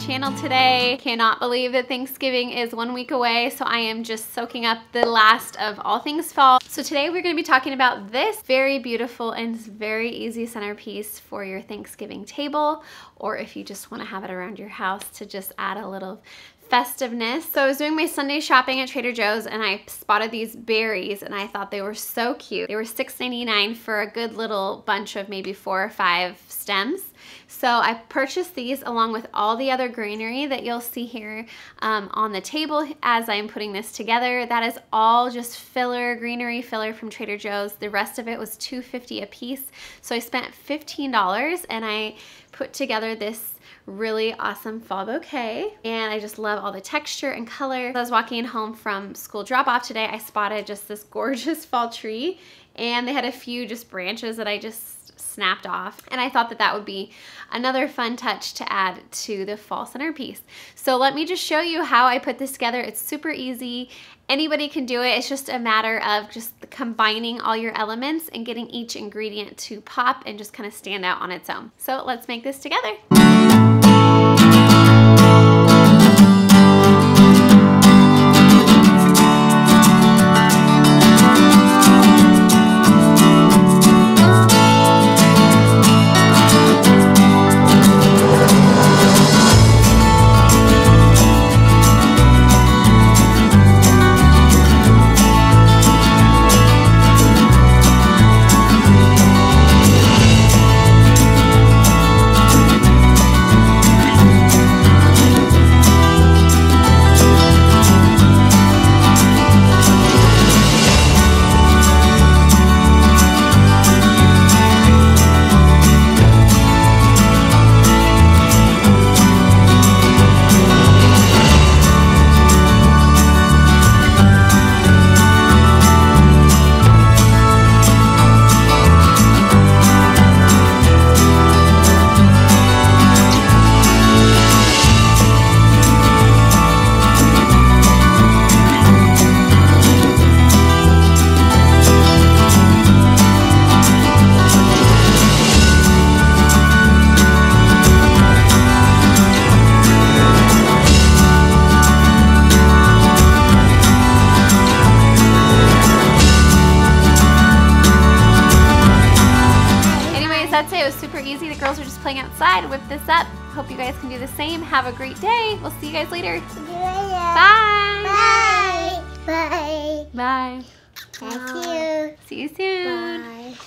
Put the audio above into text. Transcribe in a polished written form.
channel today. Cannot believe that Thanksgiving is 1 week away, so I am just soaking up the last of all things fall. So today we're going to be talking about this very beautiful and very easy centerpiece for your Thanksgiving table, or if you just want to have it around your house to just add a little festiveness. So I was doing my Sunday shopping at Trader Joe's and I spotted these berries and I thought they were so cute. They were $6.99 for a good little bunch of maybe 4 or 5 stems. So I purchased these along with all the other greenery that you'll see here on the table as I'm putting this together. That is all just filler, greenery filler from Trader Joe's. The rest of it was $2.50 a piece. So I spent $15 and I put together this really awesome fall bouquet, and I just love all the texture and color. As I was walking home from school drop-off today, I spotted just this gorgeous fall tree, and they had a few just branches that I just snapped off, and I thought that that would be another fun touch to add to the fall centerpiece. So let me just show you how I put this together. It's super easy. Anybody can do it. It's just a matter of just combining all your elements and getting each ingredient to pop and just kind of stand out on its own. So let's make this together. That's it. It was super easy. The girls are just playing outside. Whip this up. Hope you guys can do the same. Have a great day. We'll see you guys later. Bye. Bye. Bye. Bye. Thank you. See you soon. Bye.